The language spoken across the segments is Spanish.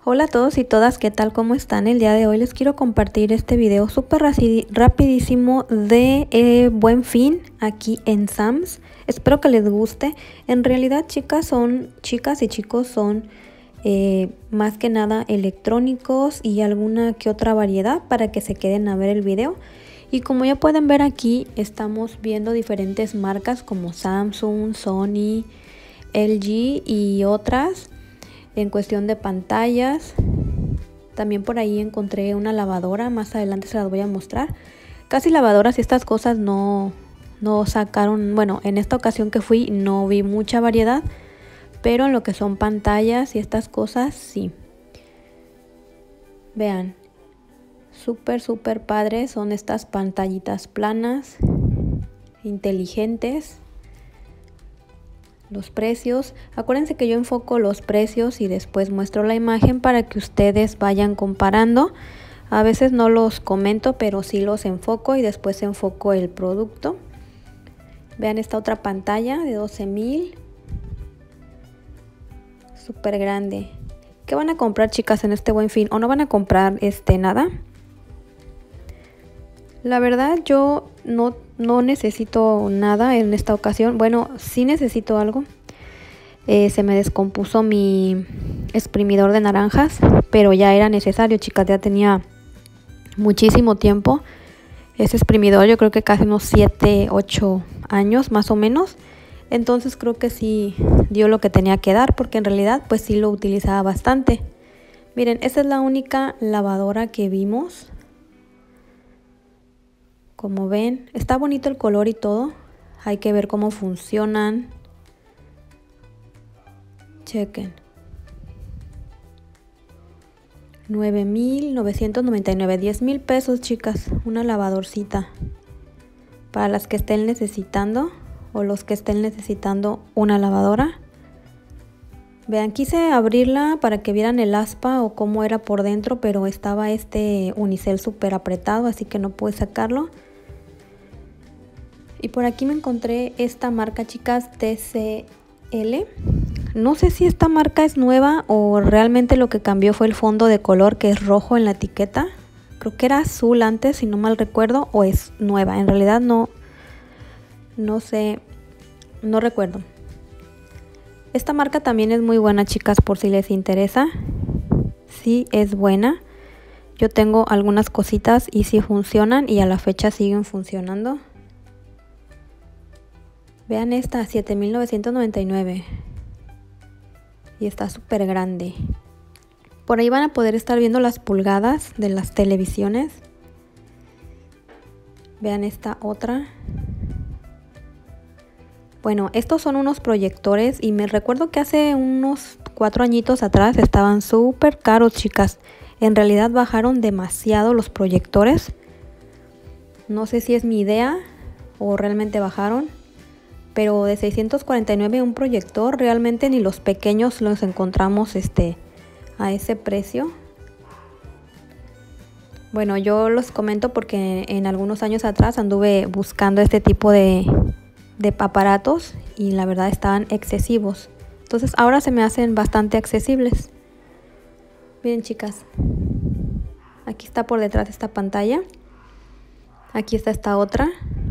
Hola a todos y todas, ¿qué tal? ¿Cómo están? El día de hoy les quiero compartir este video súper rapidísimo de Buen Fin aquí en Sam's. Espero que les guste. En realidad, chicas y chicos son más que nada electrónicos y alguna que otra variedad para que se queden a ver el video. Y como ya pueden ver aquí, estamos viendo diferentes marcas como Samsung, Sony, LG y otras. En cuestión de pantallas, también por ahí encontré una lavadora, más adelante se las voy a mostrar. Casi lavadoras y estas cosas no sacaron, bueno, en esta ocasión que fui no vi mucha variedad, pero en lo que son pantallas y estas cosas sí. Vean, súper padres son estas pantallitas planas, inteligentes. Los precios, acuérdense que yo enfoco los precios y después muestro la imagen para que ustedes vayan comparando. A veces no los comento, pero sí los enfoco y después enfoco el producto. Vean esta otra pantalla de 12,000, súper grande. ¿Qué van a comprar, chicas, en este Buen Fin? ¿O no van a comprar nada? La verdad yo no necesito nada en esta ocasión. Bueno, sí necesito algo. Se me descompuso mi exprimidor de naranjas, pero ya era necesario, chicas. Ya tenía muchísimo tiempo ese exprimidor, yo creo que casi unos 7, 8 años más o menos. Entonces creo que sí dio lo que tenía que dar, porque en realidad pues sí lo utilizaba bastante. Miren, esa es la única lavadora que vimos. Como ven, está bonito el color y todo. Hay que ver cómo funcionan. Chequen. 9,999, 10,000 pesos, chicas. Una lavadorcita. Para las que estén necesitando o los que estén necesitando una lavadora. Vean, quise abrirla para que vieran el aspa o cómo era por dentro, pero estaba este unicel súper apretado, así que no pude sacarlo. Y por aquí me encontré esta marca, chicas, TCL. No sé si esta marca es nueva o realmente lo que cambió fue el fondo de color, que es rojo en la etiqueta. Creo que era azul antes, si no mal recuerdo, o es nueva. En realidad no sé, no recuerdo. Esta marca también es muy buena, chicas, por si les interesa. Sí es buena. Yo tengo algunas cositas y sí funcionan y a la fecha siguen funcionando. Vean esta, 7,999. Y está súper grande. Por ahí van a poder estar viendo las pulgadas de las televisiones. Vean esta otra. Bueno, estos son unos proyectores y me recuerdo que hace unos 4 añitos atrás estaban súper caros, chicas. En realidad bajaron demasiado los proyectores. No sé si es mi idea o realmente bajaron. Pero de 649 un proyector, realmente ni los pequeños los encontramos a ese precio. Bueno, yo los comento porque en algunos años atrás anduve buscando este tipo de aparatos y la verdad estaban excesivos. Entonces ahora se me hacen bastante accesibles. Miren, chicas, aquí está por detrás esta pantalla. Aquí está esta otra.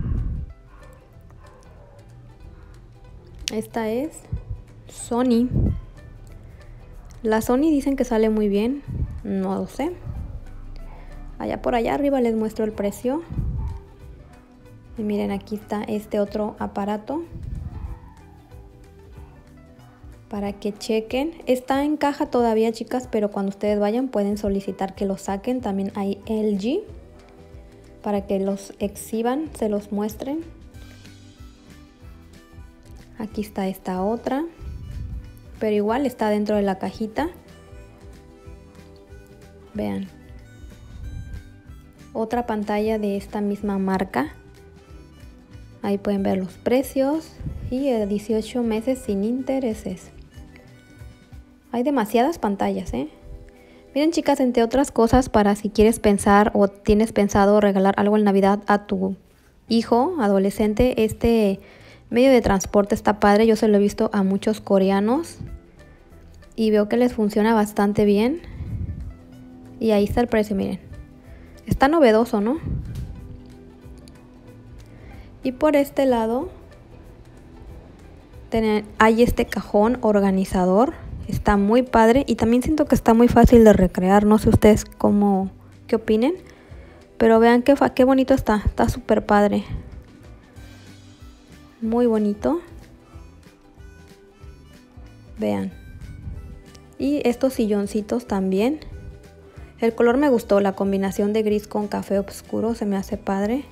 Esta es Sony. La Sony dicen que sale muy bien. No lo sé. Allá por allá arriba les muestro el precio. Y miren, aquí está este otro aparato. Para que chequen. Está en caja todavía, chicas, pero cuando ustedes vayan pueden solicitar que lo saquen. También hay LG. Para que los exhiban, se los muestren. Aquí está esta otra, pero igual está dentro de la cajita. Vean. Otra pantalla de esta misma marca. Ahí pueden ver los precios y 18 meses sin intereses. Hay demasiadas pantallas, ¿eh? Miren, chicas, entre otras cosas, para si quieres pensar o tienes pensado regalar algo en Navidad a tu hijo, adolescente, medio de transporte está padre. Yo se lo he visto a muchos coreanos y veo que les funciona bastante bien. Y ahí está el precio, miren. Está novedoso, ¿no? Y por este lado hay este cajón organizador. Está muy padre y también siento que está muy fácil de recrear. No sé ustedes qué opinen. Pero vean qué bonito está. Está súper padre. Muy bonito. Vean. Y estos silloncitos también. El color me gustó. La combinación de gris con café oscuro se me hace padre.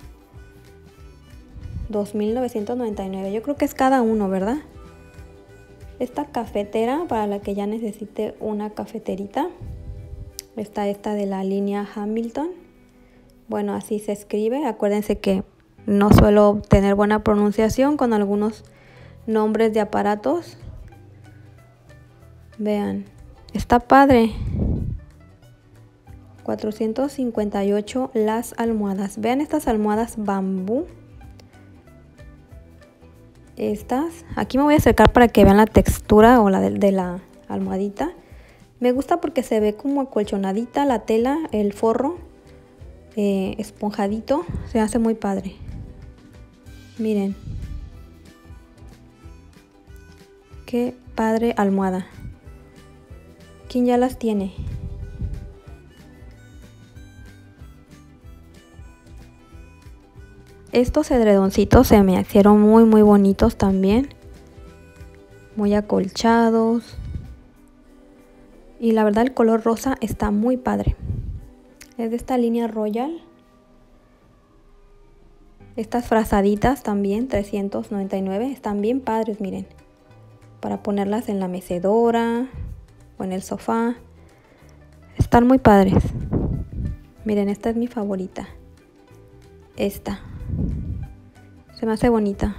2.999. Yo creo que es cada uno, ¿verdad? Esta cafetera para la que ya necesite una cafeterita. Está esta de la línea Hamilton. Bueno, así se escribe. Acuérdense que no suelo tener buena pronunciación con algunos nombres de aparatos. Vean, está padre. 458 las almohadas. Vean estas almohadas bambú. Estas, aquí me voy a acercar para que vean la textura o la de la almohadita. Me gusta porque se ve como acolchonadita la tela, el forro, esponjadito. Se hace muy padre. Miren. Qué padre almohada. ¿Quién ya las tiene? Estos edredoncitos se me hicieron muy bonitos también. Muy acolchados. Y la verdad el color rosa está muy padre. Es de esta línea Royal. Estas frazaditas también, 399. Están bien padres, miren. Para ponerlas en la mecedora o en el sofá. Están muy padres. Miren, esta es mi favorita. Esta. Se me hace bonita.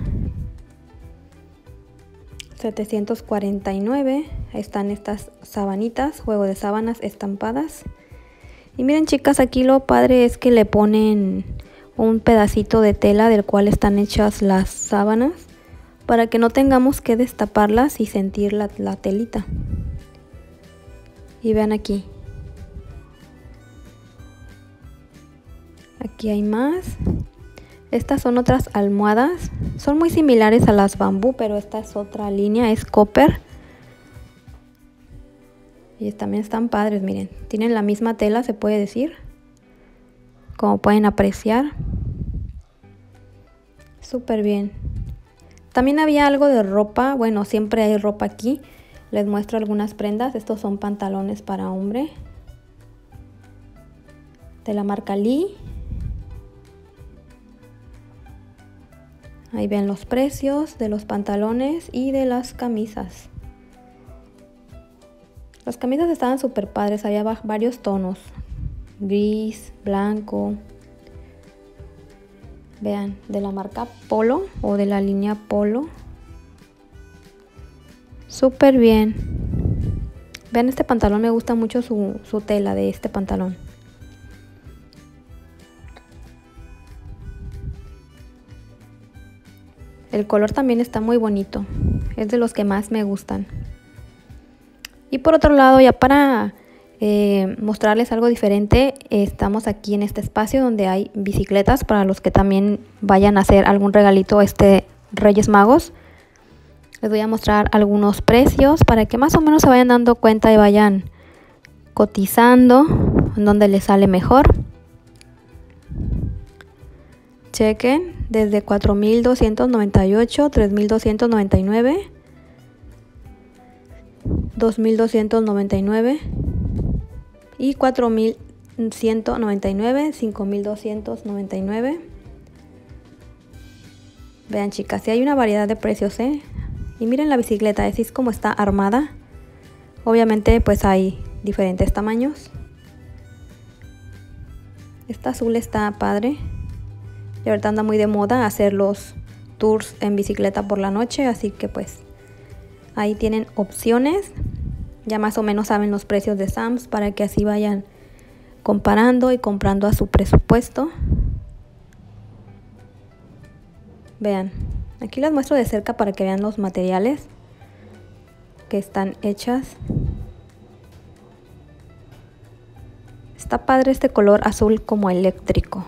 749. Están estas sabanitas, juego de sábanas estampadas. Y miren, chicas, aquí lo padre es que le ponen un pedacito de tela del cual están hechas las sábanas para que no tengamos que destaparlas y sentir la telita. Y vean aquí. Aquí hay más. Estas son otras almohadas. Son muy similares a las bambú, pero esta es otra línea, es copper. Y también están padres, miren. Tienen la misma tela, se puede decir. Como pueden apreciar. Súper bien. También había algo de ropa. Bueno, siempre hay ropa aquí. Les muestro algunas prendas. Estos son pantalones para hombre. De la marca Lee. Ahí ven los precios de los pantalones y de las camisas. Las camisas estaban súper padres, había varios tonos. Gris, blanco. Vean, de la marca Polo o de la línea Polo. Súper bien. Vean este pantalón, me gusta mucho su tela de este pantalón. El color también está muy bonito. Es de los que más me gustan. Y por otro lado, ya para mostrarles algo diferente, estamos aquí en este espacio donde hay bicicletas para los que también vayan a hacer algún regalito a este Reyes Magos. Les voy a mostrar algunos precios para que más o menos se vayan dando cuenta y vayan cotizando en donde les sale mejor. Chequen, desde 4.298, 3.299, 2.299 y 4.199, 5.299. Vean, chicas, sí hay una variedad de precios, ¿eh? Y miren la bicicleta, así es como está armada. Obviamente pues hay diferentes tamaños. Esta azul está padre. Y ahorita anda muy de moda hacer los tours en bicicleta por la noche, así que pues ahí tienen opciones. Ya más o menos saben los precios de Sam's para que así vayan comparando y comprando a su presupuesto. Vean, aquí las muestro de cerca para que vean los materiales que están hechas. Está padre este color azul como eléctrico.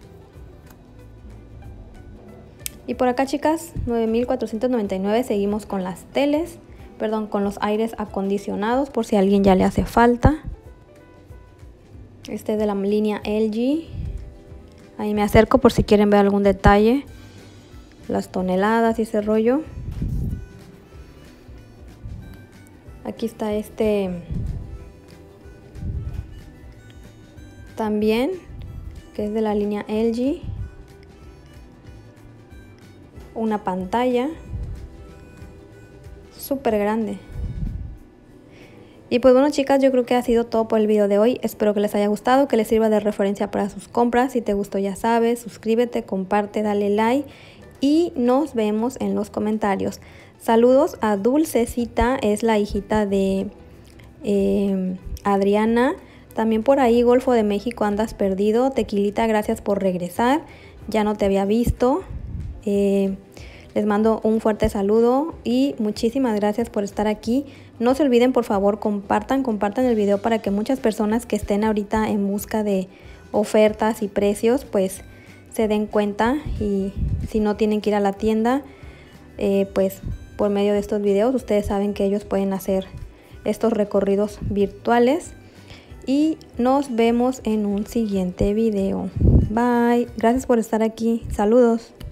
Y por acá, chicas, 9,499. Seguimos con las teles, perdón, con los aires acondicionados, por si a alguien ya le hace falta. Este es de la línea LG. Ahí me acerco por si quieren ver algún detalle. Las toneladas y ese rollo. Aquí está este también, que es de la línea LG. Una pantalla súper grande. Y pues bueno, chicas, yo creo que ha sido todo por el video de hoy. Espero que les haya gustado, que les sirva de referencia para sus compras. Si te gustó, ya sabes, suscríbete, comparte, dale like y nos vemos en los comentarios. Saludos a Dulcecita, es la hijita de Adriana. También por ahí, Golfo de México, andas perdido. Tequilita, gracias por regresar, ya no te había visto. Les mando un fuerte saludo y muchísimas gracias por estar aquí. No se olviden, por favor, compartan el video para que muchas personas que estén ahorita en busca de ofertas y precios pues se den cuenta, y si no tienen que ir a la tienda, pues por medio de estos videos ustedes saben que ellos pueden hacer estos recorridos virtuales. Y nos vemos en un siguiente video. Bye. Gracias por estar aquí. Saludos.